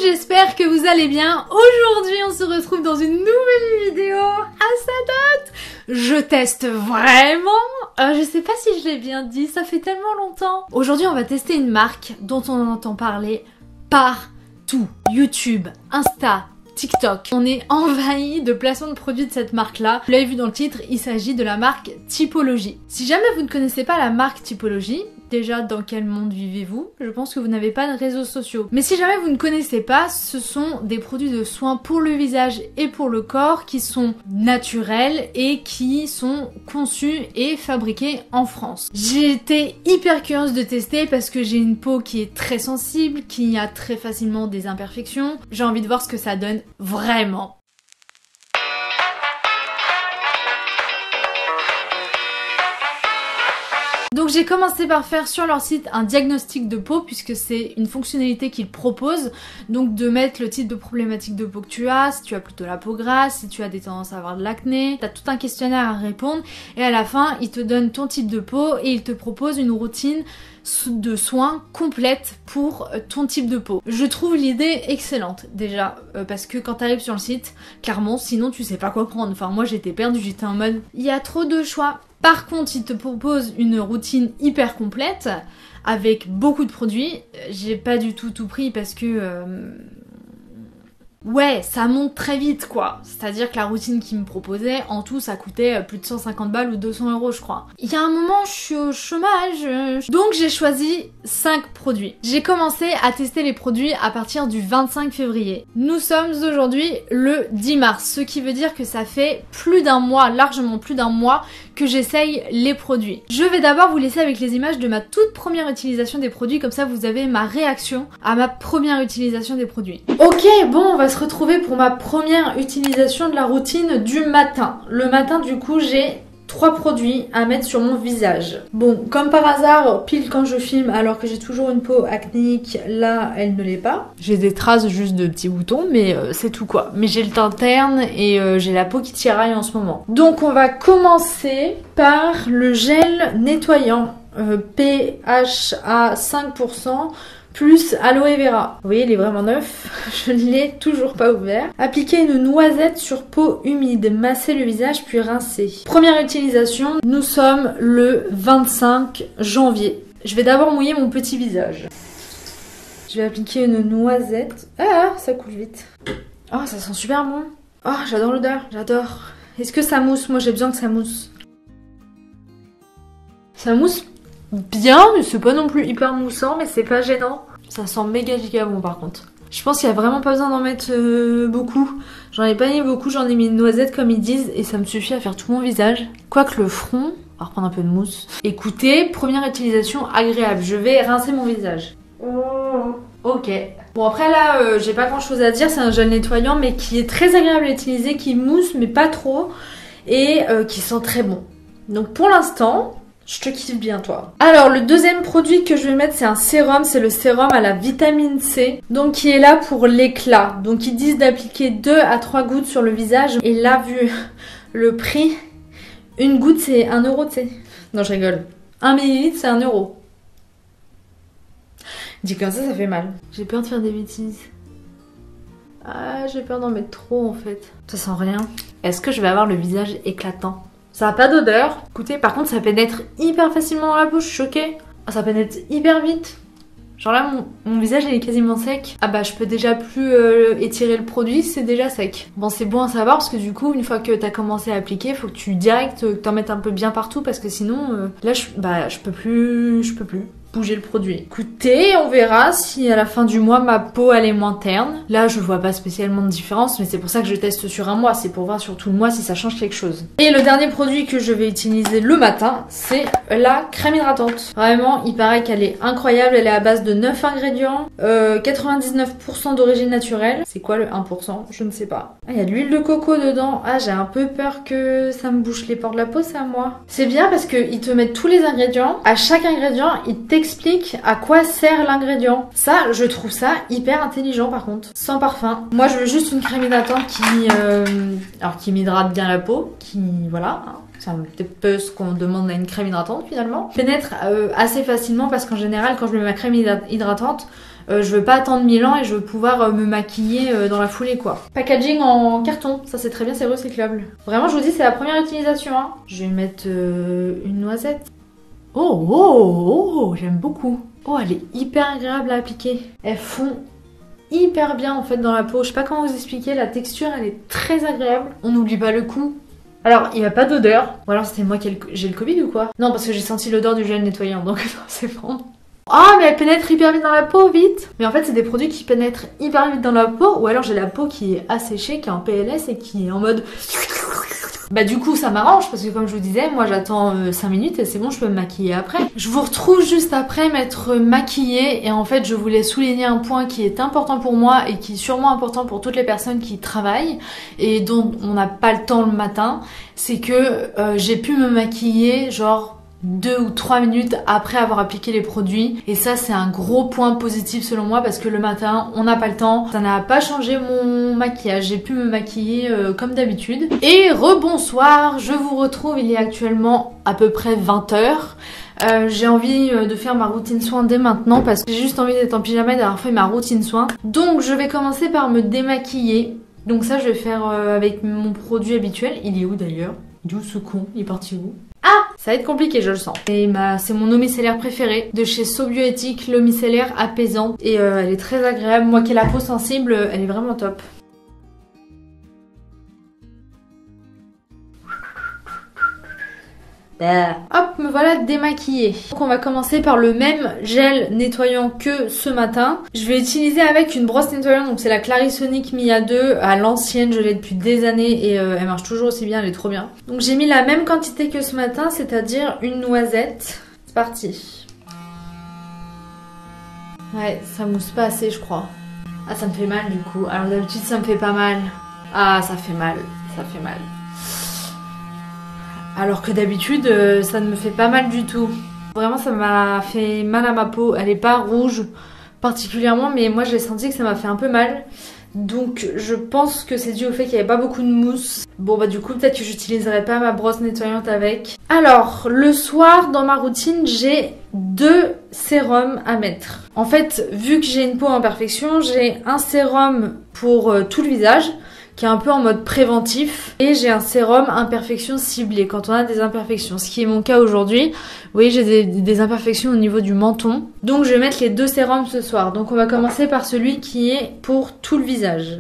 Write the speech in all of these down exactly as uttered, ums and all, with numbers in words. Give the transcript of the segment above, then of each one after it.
j'espère que vous allez bien. Aujourd'hui, on se retrouve dans une nouvelle vidéo à sa date. Je teste vraiment. Euh, je sais pas si je l'ai bien dit, ça fait tellement longtemps. Aujourd'hui, on va tester une marque dont on entend parler partout. YouTube, Insta, TikTok. On est envahi de placements de produits de cette marque-là. Vous l'avez vu dans le titre, il s'agit de la marque Typologie. Si jamais vous ne connaissez pas la marque Typologie, déjà dans quel monde vivez-vous? Je pense que vous n'avez pas de réseaux sociaux. Mais si jamais vous ne connaissez pas, ce sont des produits de soins pour le visage et pour le corps qui sont naturels et qui sont conçus et fabriqués en France. J'ai été hyper curieuse de tester parce que j'ai une peau qui est très sensible, qui a très facilement des imperfections. J'ai envie de voir ce que ça donne vraiment. Donc j'ai commencé par faire sur leur site un diagnostic de peau puisque c'est une fonctionnalité qu'ils proposent, donc de mettre le type de problématique de peau que tu as, si tu as plutôt la peau grasse, si tu as des tendances à avoir de l'acné, t'as tout un questionnaire à répondre et à la fin ils te donnent ton type de peau et ils te proposent une routine de soins complète pour ton type de peau. Je trouve l'idée excellente déjà euh, parce que quand t'arrives sur le site, clairement sinon tu sais pas quoi prendre. Enfin moi j'étais perdue, j'étais en mode il y a trop de choix. Par contre, il te propose une routine hyper complète avec beaucoup de produits. J'ai pas du tout tout pris parce que... Euh... Ouais, ça monte très vite quoi. C'est-à-dire que la routine qu'il me proposait, en tout, ça coûtait plus de cent cinquante balles ou deux cents euros je crois. Il y a un moment, je suis au chômage. Donc j'ai choisi cinq produits. J'ai commencé à tester les produits à partir du vingt-cinq février. Nous sommes aujourd'hui le dix mars, ce qui veut dire que ça fait plus d'un mois, largement plus d'un mois, que j'essaye les produits. Je vais d'abord vous laisser avec les images de ma toute première utilisation des produits, comme ça vous avez ma réaction à ma première utilisation des produits. Ok, bon, on va se retrouver pour ma première utilisation de la routine du matin. Le matin, du coup, j'ai trois produits à mettre sur mon visage. Bon, comme par hasard, pile quand je filme, alors que j'ai toujours une peau acnéique, là, elle ne l'est pas. J'ai des traces juste de petits boutons, mais euh, c'est tout quoi. Mais j'ai le teint terne et euh, j'ai la peau qui tiraille en ce moment. Donc on va commencer par le gel nettoyant euh, P H A cinq pour cent plus aloe vera. Vous voyez, il est vraiment neuf. Je ne l'ai toujours pas ouvert. Appliquer une noisette sur peau humide. Masser le visage puis rincer. Première utilisation. Nous sommes le vingt-cinq janvier. Je vais d'abord mouiller mon petit visage. Je vais appliquer une noisette. Ah, ça coule vite. Oh, ça sent super bon. Oh, j'adore l'odeur. J'adore. Est-ce que ça mousse? Moi, j'ai besoin que ça mousse. Ça mousse bien, mais c'est pas non plus hyper moussant, mais c'est pas gênant. Ça sent méga giga bon par contre. Je pense qu'il y a vraiment pas besoin d'en mettre euh, beaucoup. J'en ai pas mis beaucoup, j'en ai mis une noisette comme ils disent et ça me suffit à faire tout mon visage. Quoique le front, on va reprendre un peu de mousse. Écoutez, première utilisation agréable. Je vais rincer mon visage. Oh. Ok. Bon après là, euh, j'ai pas grand chose à dire. C'est un gel nettoyant mais qui est très agréable à utiliser, qui mousse mais pas trop et euh, qui sent très bon. Donc pour l'instant... je te kiffe bien toi. Alors le deuxième produit que je vais mettre c'est un sérum, c'est le sérum à la vitamine C. Donc qui est là pour l'éclat. Donc ils disent d'appliquer deux à trois gouttes sur le visage. Et là vu le prix, une goutte c'est un euro tu sais. Non je rigole. un millilitre c'est un euro. Dit comme ça ça fait mal. J'ai peur de faire des bêtises. Ah j'ai peur d'en mettre trop en fait. Ça sent rien. Est-ce que je vais avoir le visage éclatant? Ça n'a pas d'odeur. Écoutez, par contre, ça pénètre hyper facilement dans la peau, je suis choquée. Ça pénètre hyper vite. Genre là, mon, mon visage, il est quasiment sec. Ah bah, je peux déjà plus euh, étirer le produit, c'est déjà sec. Bon, c'est bon à savoir parce que du coup, une fois que t'as commencé à appliquer, faut que tu direct, que t'en mettes un peu bien partout parce que sinon, euh, là, je, bah, je peux plus, je peux plus bouger le produit. Écoutez, on verra si à la fin du mois ma peau elle est moins terne. Là je vois pas spécialement de différence mais c'est pour ça que je teste sur un mois, c'est pour voir sur tout le mois si ça change quelque chose. Et le dernier produit que je vais utiliser le matin c'est la crème hydratante. Vraiment il paraît qu'elle est incroyable, elle est à base de neuf ingrédients, euh, quatre-vingt-dix-neuf pour cent d'origine naturelle. C'est quoi le un pour cent? Je ne sais pas. Ah il y a de l'huile de coco dedans. Ah j'ai un peu peur que ça me bouche les pores de la peau, c'est à moi. C'est bien parce qu'ils te mettent tous les ingrédients. À chaque ingrédient ils t'expliquent explique à quoi sert l'ingrédient. Ça, je trouve ça hyper intelligent par contre. Sans parfum. Moi, je veux juste une crème hydratante qui, euh, alors qui m'hydrate bien la peau, qui, voilà, hein, c'est un petit peu ce qu'on demande à une crème hydratante finalement. Pénètre euh, assez facilement parce qu'en général, quand je mets ma crème hydratante, Euh, je veux pas attendre mille ans et je veux pouvoir euh, me maquiller euh, dans la foulée quoi. Packaging en carton, ça c'est très bien, c'est recyclable. Vraiment je vous dis c'est la première utilisation hein. Je vais mettre euh, une noisette. Oh oh oh, j'aime beaucoup. Oh elle est hyper agréable à appliquer. Elles font hyper bien en fait dans la peau. Je sais pas comment vous expliquer, la texture elle est très agréable. On n'oublie pas le coup. Alors, il n'y a pas d'odeur. Ou alors c'était moi qui ai le, j'ai le Covid ou quoi? Non, parce que j'ai senti l'odeur du gel nettoyant, donc c'est bon. Ah, mais elle pénètre hyper vite dans la peau, vite. Mais en fait, c'est des produits qui pénètrent hyper vite dans la peau. Ou alors j'ai la peau qui est asséchée, qui est en P L S et qui est en mode... Bah du coup ça m'arrange parce que comme je vous disais, moi j'attends euh, cinq minutes et c'est bon, je peux me maquiller après. Je vous retrouve juste après m'être maquillée et en fait je voulais souligner un point qui est important pour moi et qui est sûrement important pour toutes les personnes qui travaillent et dont on n'a pas le temps le matin. C'est que euh, j'ai pu me maquiller genre deux ou trois minutes après avoir appliqué les produits et ça c'est un gros point positif selon moi parce que le matin on n'a pas le temps, ça n'a pas changé mon maquillage, j'ai pu me maquiller euh, comme d'habitude. Et rebonsoir, je vous retrouve, il est actuellement à peu près vingt heures. Euh, j'ai envie de faire ma routine soin dès maintenant parce que j'ai juste envie d'être en pyjama et d'avoir fait ma routine soin. Donc je vais commencer par me démaquiller. Donc ça je vais faire euh, avec mon produit habituel. Il est où d'ailleurs? Il est où ce con? Il est parti où? Ah, ça va être compliqué, je le sens. Et ma, c'est mon eau micellaire préférée de chez So Bioéthique, l'eau micellaire apaisante. Et euh, elle est très agréable. Moi qui ai la peau sensible, elle est vraiment top. Bah. Hop, me voilà démaquillée. Donc on va commencer par le même gel nettoyant que ce matin. Je vais utiliser avec une brosse nettoyante, donc c'est la Clarisonic Mia deux à l'ancienne, je l'ai depuis des années et euh, elle marche toujours aussi bien, elle est trop bien. Donc j'ai mis la même quantité que ce matin, c'est-à-dire une noisette. C'est parti. Ouais, ça mousse pas assez je crois. Ah ça me fait mal du coup, alors d'habitude ça me fait pas mal. Ah ça fait mal, ça fait mal. Alors que d'habitude, euh, ça ne me fait pas mal du tout. Vraiment, ça m'a fait mal à ma peau. Elle est pas rouge particulièrement, mais moi j'ai senti que ça m'a fait un peu mal. Donc je pense que c'est dû au fait qu'il n'y avait pas beaucoup de mousse. Bon bah du coup, peut-être que j'utiliserai pas ma brosse nettoyante avec. Alors, le soir, dans ma routine, j'ai deux sérums à mettre. En fait, vu que j'ai une peau en imperfection, j'ai un sérum pour euh, tout le visage, qui est un peu en mode préventif. Et j'ai un sérum imperfection ciblée quand on a des imperfections. Ce qui est mon cas aujourd'hui. Vous voyez, j'ai des, des imperfections au niveau du menton. Donc je vais mettre les deux sérums ce soir. Donc on va commencer par celui qui est pour tout le visage.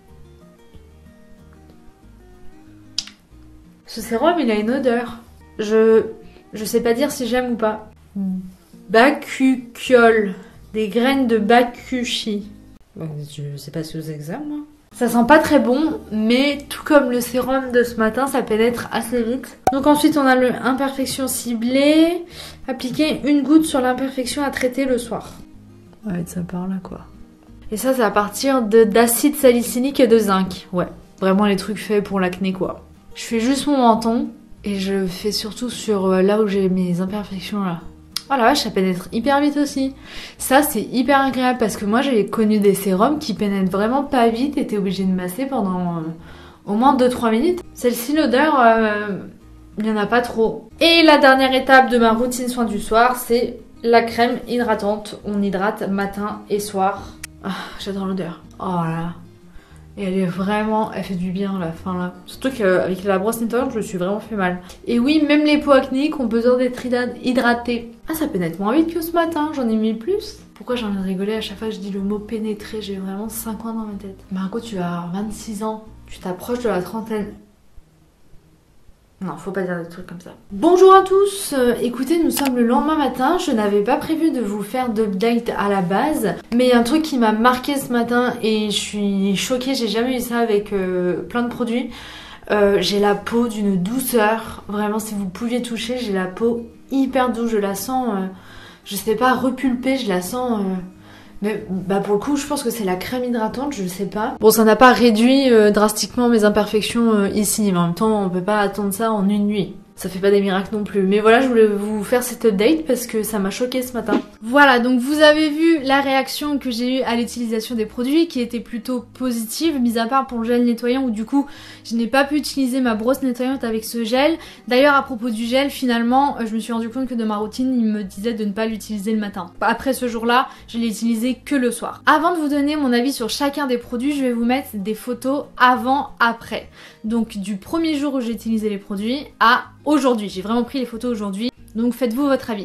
Ce sérum, il a une odeur. Je, je sais pas dire si j'aime ou pas. Bakuchiol. Des graines de bakuchi. Je sais pas ce que c'est que ça, moi. Ça sent pas très bon, mais tout comme le sérum de ce matin, ça pénètre assez vite. Donc ensuite, on a le imperfection ciblée. Appliquer une goutte sur l'imperfection à traiter le soir. Ouais, ça part là, quoi. Et ça, c'est à partir d'acide salicylique et de zinc. Ouais, vraiment les trucs faits pour l'acné, quoi. Je fais juste mon menton et je fais surtout sur là où j'ai mes imperfections, là. Oh la vache, ça pénètre hyper vite aussi. Ça, c'est hyper agréable parce que moi, j'ai connu des sérums qui pénètrent vraiment pas vite et t'es obligé de masser pendant euh, au moins deux trois minutes. Celle-ci, l'odeur, euh, il n'y en a pas trop. Et la dernière étape de ma routine soin du soir, c'est la crème hydratante. On hydrate matin et soir. Ah, j'adore l'odeur. Oh là là. Et elle est vraiment, elle fait du bien à la fin là. Surtout qu'avec la brosse nettoyante, je me suis vraiment fait mal. Et oui, même les peaux acnéiques ont besoin d'être hydratées. Ah, ça pénètre moins vite que ce matin, j'en ai mis plus. Pourquoi j'ai envie de rigoler à chaque fois que je dis le mot pénétrer? J'ai vraiment cinq ans dans ma tête. Margot, tu as vingt-six ans, tu t'approches de la trentaine. Non, faut pas dire des trucs comme ça. Bonjour à tous, euh, écoutez, nous sommes le lendemain matin. Je n'avais pas prévu de vous faire d'update à la base, mais il y a un truc qui m'a marqué ce matin et je suis choquée, j'ai jamais eu ça avec euh, plein de produits. Euh, j'ai la peau d'une douceur, vraiment si vous pouviez toucher, j'ai la peau hyper douce, je la sens, euh, je sais pas, repulpée, je la sens... Euh... Mais bah pour le coup, je pense que c'est la crème hydratante, je sais pas. Bon, ça n'a pas réduit euh, drastiquement mes imperfections euh, ici, mais en même temps, on peut pas attendre ça en une nuit. ça fait pas des miracles non plus. Mais voilà, je voulais vous faire cette update parce que ça m'a choqué ce matin. Voilà, donc vous avez vu la réaction que j'ai eue à l'utilisation des produits qui était plutôt positive, mis à part pour le gel nettoyant où du coup je n'ai pas pu utiliser ma brosse nettoyante avec ce gel. D'ailleurs à propos du gel, finalement je me suis rendu compte que dans ma routine il me disait de ne pas l'utiliser le matin. Après ce jour-là, je l'ai utilisé que le soir. Avant de vous donner mon avis sur chacun des produits, je vais vous mettre des photos avant-après. Donc du premier jour où j'ai utilisé les produits à aujourd'hui. J'ai vraiment pris les photos aujourd'hui, donc faites-vous votre avis.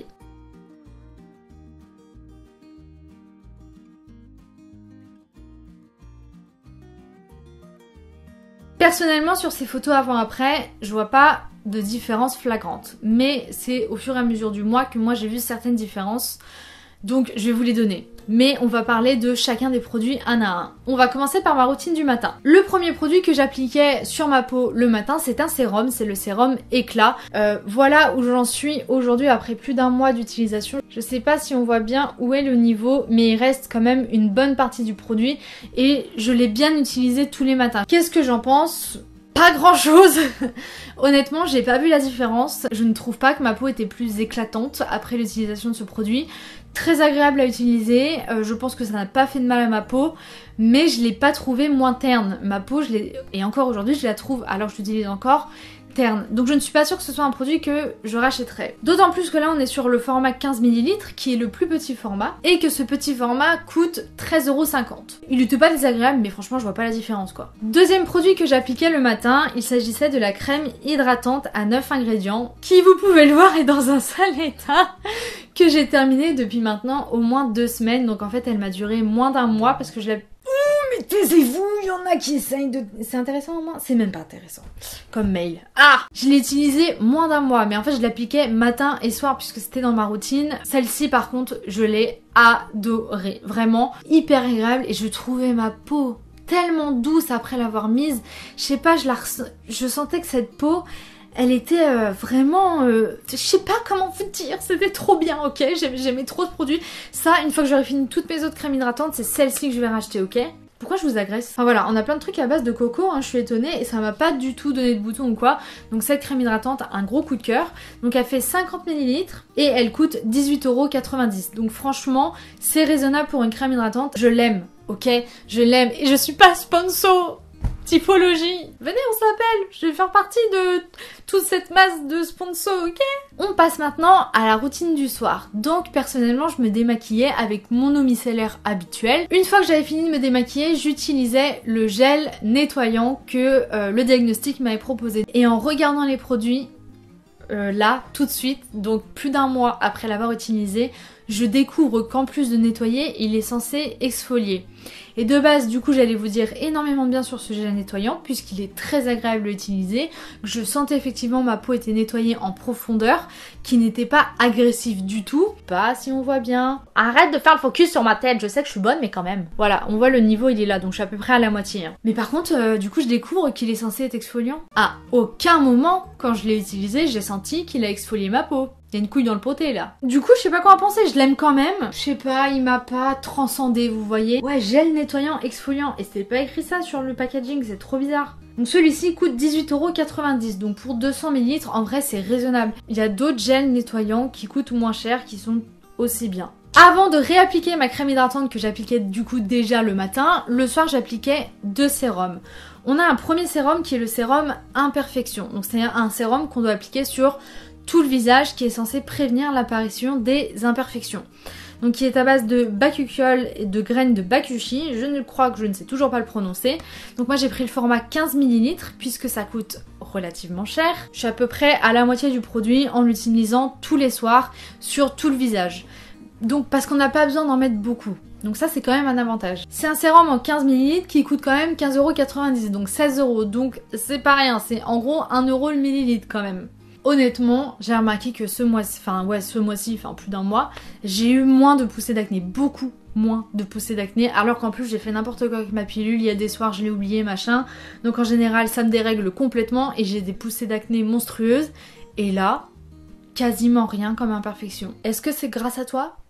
Personnellement, sur ces photos avant-après, je vois pas de différence flagrante. Mais c'est au fur et à mesure du mois que moi j'ai vu certaines différences. Donc je vais vous les donner. Mais on va parler de chacun des produits un à un. On va commencer par ma routine du matin. Le premier produit que j'appliquais sur ma peau le matin, c'est un sérum, c'est le sérum Éclat. Euh, voilà où j'en suis aujourd'hui après plus d'un mois d'utilisation. Je sais pas si on voit bien où est le niveau, mais il reste quand même une bonne partie du produit et je l'ai bien utilisé tous les matins. Qu'est-ce que j'en pense ? Pas grand chose. Honnêtement, j'ai pas vu la différence. Je ne trouve pas que ma peau était plus éclatante après l'utilisation de ce produit. Très agréable à utiliser, euh, je pense que ça n'a pas fait de mal à ma peau, mais je l'ai pas trouvé moins terne. Ma peau, je l'ai, et encore aujourd'hui, je la trouve, alors je l'utilise encore, terne. Donc je ne suis pas sûre que ce soit un produit que je rachèterais. D'autant plus que là on est sur le format quinze millilitres qui est le plus petit format et que ce petit format coûte treize euros cinquante. Il n'était pas désagréable mais franchement je vois pas la différence quoi. Deuxième produit que j'appliquais le matin, il s'agissait de la crème hydratante à neuf ingrédients qui, vous pouvez le voir, est dans un sale état que j'ai terminé depuis maintenant au moins deux semaines. Donc en fait elle m'a duré moins d'un mois parce que je l'ai... Mais taisez-vous, il y en a qui essayent de... C'est intéressant au moins? C'est même pas intéressant. Comme mail. Ah! Je l'ai utilisé moins d'un mois, mais en fait je l'appliquais matin et soir puisque c'était dans ma routine. Celle-ci par contre, je l'ai adorée. Vraiment hyper agréable et je trouvais ma peau tellement douce après l'avoir mise. Je sais pas, je la res... je sentais que cette peau... Elle était euh, vraiment... Euh, je sais pas comment vous dire, c'était trop bien, ok? J'aimais trop ce produit. Ça, une fois que j'aurai fini toutes mes autres crèmes hydratantes, c'est celle-ci que je vais racheter, ok? Pourquoi je vous agresse? Enfin voilà, on a plein de trucs à base de coco, hein, je suis étonnée, et ça m'a pas du tout donné de boutons ou quoi. Donc cette crème hydratante, un gros coup de cœur. Donc elle fait cinquante millilitres et elle coûte dix-huit euros quatre-vingt-dix. Donc franchement, c'est raisonnable pour une crème hydratante. Je l'aime, ok? Je l'aime, et je suis pas sponsor! Typologie. Venez, on s'appelle. Je vais faire partie de toute cette masse de sponsors, ok? On passe maintenant à la routine du soir. Donc personnellement, je me démaquillais avec mon eau micellaire habituelle. Une fois que j'avais fini de me démaquiller, j'utilisais le gel nettoyant que euh, le diagnostic m'avait proposé. Et en regardant les produits, euh, là, tout de suite, donc plus d'un mois après l'avoir utilisé, je découvre qu'en plus de nettoyer, il est censé exfolier. Et de base, du coup, j'allais vous dire énormément de bien sur ce gel nettoyant, puisqu'il est très agréable à utiliser. Je sentais effectivement ma peau était nettoyée en profondeur, qui n'était pas agressif du tout. Pas si on voit bien. Arrête de faire le focus sur ma tête, je sais que je suis bonne, mais quand même. Voilà, on voit le niveau, il est là, donc je suis à peu près à la moitié. Hein. Mais par contre, euh, du coup, je découvre qu'il est censé être exfoliant. À aucun moment, quand je l'ai utilisé, j'ai senti qu'il a exfolié ma peau. Il y a une couille dans le poté là. Du coup, je sais pas quoi en penser, je l'aime quand même. Je sais pas, il m'a pas transcendé, vous voyez. Ouais, gel nettoyant exfoliant. Et c'était pas écrit ça sur le packaging, c'est trop bizarre. Donc celui-ci coûte dix-huit euros quatre-vingt-dix. Donc pour deux cents millilitres, en vrai, c'est raisonnable. Il y a d'autres gels nettoyants qui coûtent moins cher, qui sont aussi bien. Avant de réappliquer ma crème hydratante que j'appliquais du coup déjà le matin, le soir j'appliquais deux sérums. On a un premier sérum qui est le sérum Imperfection. Donc c'est un sérum qu'on doit appliquer sur tout le visage qui est censé prévenir l'apparition des imperfections. Donc qui est à base de bakuchiol et de graines de bakuchi. Je ne crois que je ne sais toujours pas le prononcer. Donc moi j'ai pris le format quinze millilitres puisque ça coûte relativement cher. Je suis à peu près à la moitié du produit en l'utilisant tous les soirs sur tout le visage. Donc parce qu'on n'a pas besoin d'en mettre beaucoup. Donc ça c'est quand même un avantage. C'est un sérum en quinze millilitres qui coûte quand même quinze euros quatre-vingt-dix, donc seize euros. Donc c'est pas rien, c'est en gros un euro le millilitre quand même. Honnêtement, j'ai remarqué que ce mois-ci, enfin ouais, ce mois-ci, enfin plus d'un mois, j'ai eu moins de poussées d'acné, beaucoup moins de poussées d'acné, alors qu'en plus j'ai fait n'importe quoi avec ma pilule, il y a des soirs je l'ai oublié, machin, donc en général ça me dérègle complètement et j'ai des poussées d'acné monstrueuses, et là, quasiment rien comme imperfection. Est-ce que c'est grâce à toi ?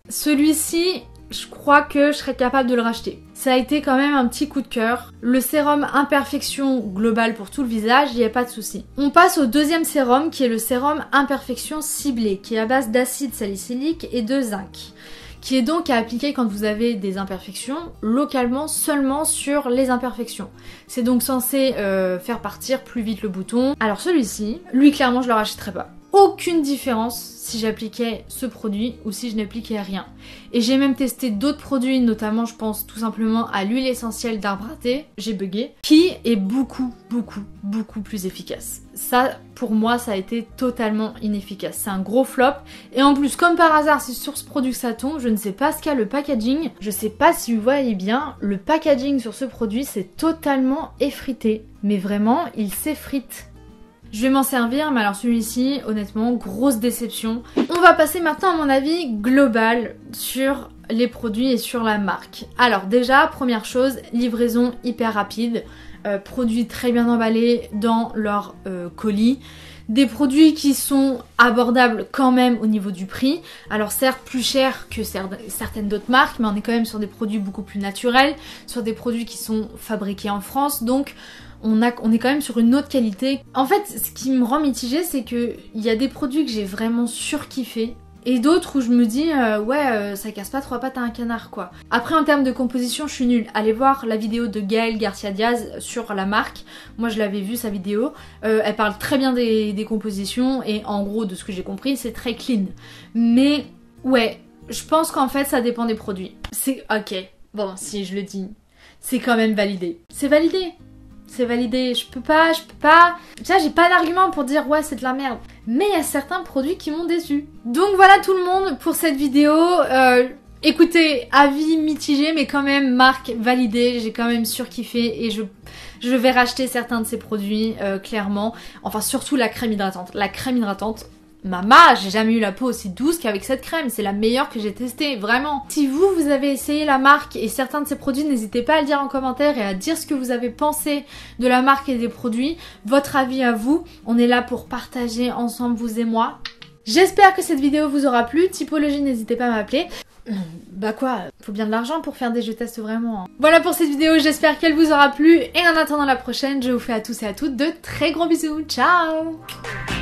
Celui-ci, je crois que je serais capable de le racheter. Ça a été quand même un petit coup de cœur. Le sérum Imperfection global pour tout le visage, il n'y a pas de souci. On passe au deuxième sérum qui est le sérum Imperfection ciblé, qui est à base d'acide salicylique et de zinc, qui est donc à appliquer quand vous avez des imperfections, localement seulement sur les imperfections. C'est donc censé euh, faire partir plus vite le bouton. Alors celui-ci, lui clairement je le rachèterais pas. Aucune différence si j'appliquais ce produit ou si je n'appliquais rien. Et j'ai même testé d'autres produits, notamment je pense tout simplement à l'huile essentielle d'arbre à thé, j'ai bugué, qui est beaucoup, beaucoup, beaucoup plus efficace. Ça, pour moi, ça a été totalement inefficace. C'est un gros flop. Et en plus, comme par hasard, c'est sur ce produit que ça tombe, je ne sais pas ce qu'a le packaging. Je sais pas si vous voyez bien, le packaging sur ce produit, c'est totalement effrité. Mais vraiment, il s'effrite. Je vais m'en servir, mais alors celui-ci, honnêtement, grosse déception. On va passer maintenant à mon avis global sur les produits et sur la marque. Alors déjà, première chose, livraison hyper rapide, euh, produits très bien emballés dans leur euh, colis. Des produits qui sont abordables quand même au niveau du prix. Alors certes plus cher que certaines d'autres marques, mais on est quand même sur des produits beaucoup plus naturels, sur des produits qui sont fabriqués en France, donc on, a, on est quand même sur une autre qualité. En fait, ce qui me rend mitigée, c'est qu'il y a des produits que j'ai vraiment surkiffé, et d'autres où je me dis euh, ouais euh, ça casse pas trois pattes à un canard quoi. Après en termes de composition je suis nulle. Allez voir la vidéo de Gaëlle Garcia Diaz sur la marque. Moi je l'avais vu sa vidéo. Euh, elle parle très bien des, des compositions et en gros de ce que j'ai compris c'est très clean. Mais ouais je pense qu'en fait ça dépend des produits. C'est ok. Bon si je le dis c'est quand même validé. C'est validé. C'est validé, je peux pas, je peux pas... Déjà j'ai pas d'argument pour dire ouais c'est de la merde. Mais il y a certains produits qui m'ont déçu. Donc voilà tout le monde pour cette vidéo. Euh, écoutez, avis mitigé mais quand même marque validée. J'ai quand même surkiffé et je, je vais racheter certains de ces produits euh, clairement. Enfin surtout la crème hydratante. La crème hydratante... Mama, j'ai jamais eu la peau aussi douce qu'avec cette crème, c'est la meilleure que j'ai testée, vraiment. Si vous, vous avez essayé la marque et certains de ces produits, n'hésitez pas à le dire en commentaire et à dire ce que vous avez pensé de la marque et des produits, votre avis à vous. On est là pour partager ensemble, vous et moi. J'espère que cette vidéo vous aura plu. Typologie, n'hésitez pas à m'appeler. Bah quoi, faut bien de l'argent pour faire des jeux tests vraiment. Hein. Voilà pour cette vidéo, j'espère qu'elle vous aura plu. Et en attendant la prochaine, je vous fais à tous et à toutes de très gros bisous. Ciao!